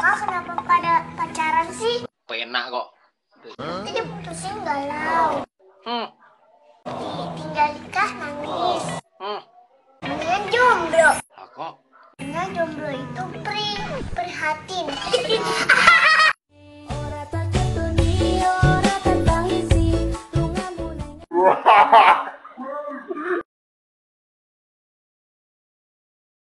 kakak kenapa pada pacaran sih? Penak kok. Nanti diputusin galau. Tinggal nikah nangis. Mendingan jomblo. Lah kok Karena jomblo itu prihatin.